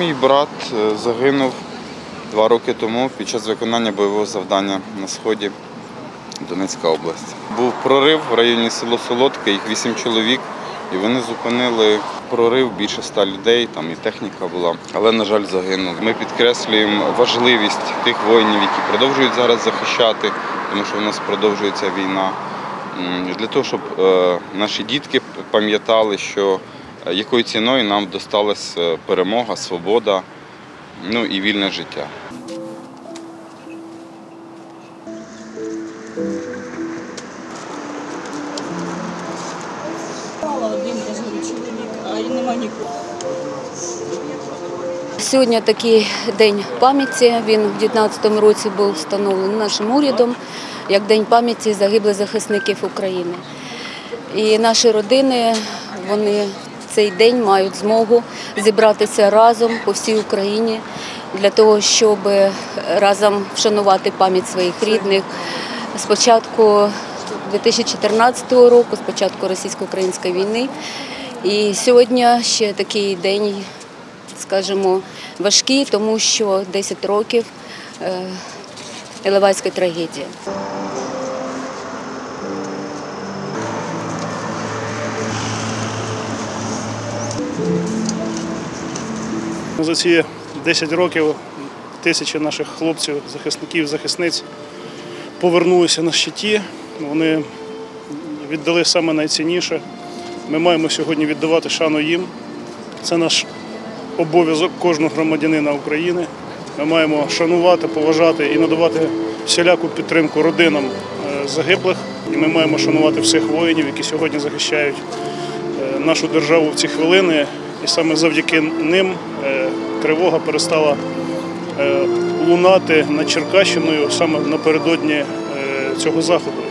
мій брат загинув 2 роки тому під час виконання бойового завдання на сході, Донецька область. Був прорив в районі село Солодке, їх 8 чоловік, і вони зупинили прорив, більше 100 людей, там і техніка була, але, на жаль, загинули. Ми підкреслюємо важливість тих воїнів, які продовжують зараз захищати, тому що в нас продовжується війна. Для того, щоб наші дітки пам'ятали, що якою ціною нам досталась перемога, свобода, ну і вільне життя. Сьогодні такий день пам'яті, він в 2019 році був встановлений нашим урядом як День пам'яті загиблих захисників України. І наші родини, вони в цей день мають змогу зібратися разом по всій Україні для того, щоб разом вшанувати пам'ять своїх рідних. З початку 2014 року, з початку російсько-української війни. І сьогодні ще такий день, скажімо, важкий, тому що 10 років Іловайської трагедії. За ці 10 років тисячі наших хлопців, захисників, захисниць повернулися на щиті. Вони віддали саме найцінніше. Ми маємо сьогодні віддавати шану їм. Це наш обов'язок кожного громадянина України. Ми маємо шанувати, поважати і надавати всіляку підтримку родинам загиблих. І ми маємо шанувати всіх воїнів, які сьогодні захищають нашу державу в ці хвилини. І саме завдяки ним тривога перестала лунати над Черкащиною саме напередодні цього заходу.